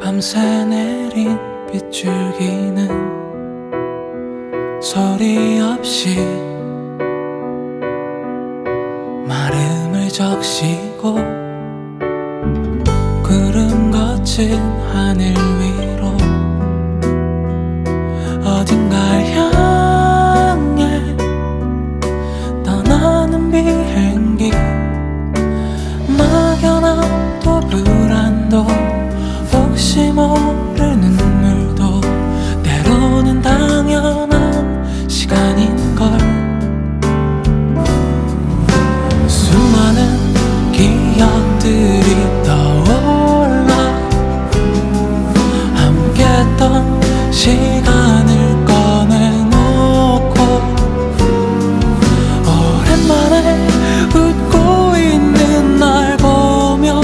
밤새 내린 빗줄기는 소리 없이 마름을 적시고 구름 거친 하늘 위로 어딘가를 향해 떠나는 비행기, 막연함도 불안도 혹시 모르는 물도 때로는 당연한 시간인걸. 수많은 기억들이 떠올라 함께했던 시간을 꺼내놓고 오랜만에 웃고 있는 날 보며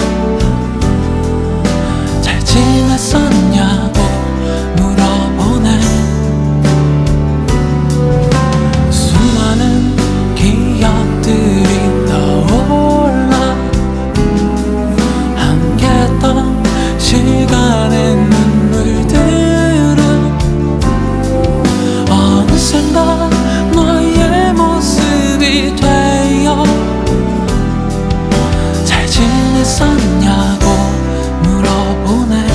잘 지냈었냐고 물어보네. 수많은 기억들이 떠올라 함께했던 시간의 눈물들은 어느샌가 너의 모습이 되어 잘 지냈었냐고 물어보네.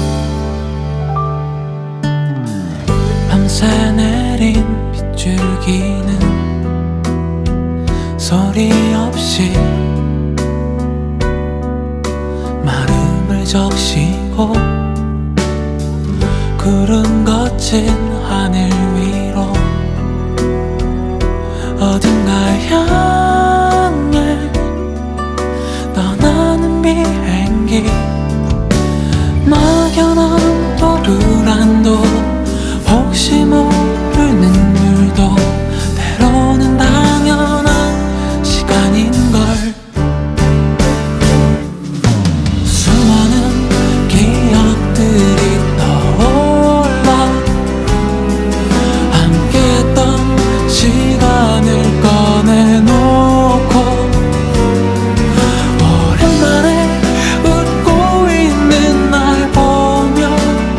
밤새 내린 빗줄기는 소리 없이 마름을 적시고 구름 거친 하늘 위로 어딘가를 향해 떠나는 비행기, 막연함도 불안도 혹시 모르는 물도 때로는 당연한 시간인걸. 수많은 기억들이 떠올라 함께했던 시간을 꺼내놓고 오랜만에 웃고 있는 날 보며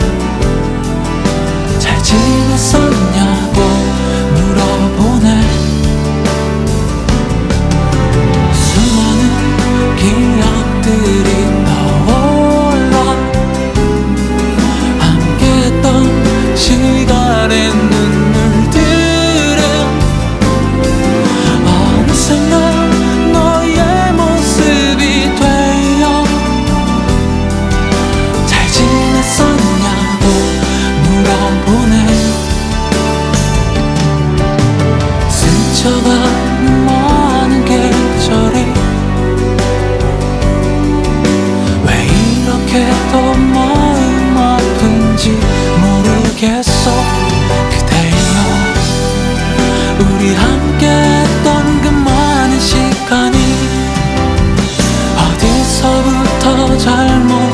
잘 지냈었냐고 물어보네. 수많은 기억들이 떠올라 함께했던 시간의 눈물들은 어느샌가 너의 모습이 되어 잘 지냈었냐고 물어보네. 스쳐가는 많은 계절이 왜 이렇게도 마음 아픈지 모르겠어. 그대여, 우리 함께했던 그 많은 시간이 어디서부터 잘못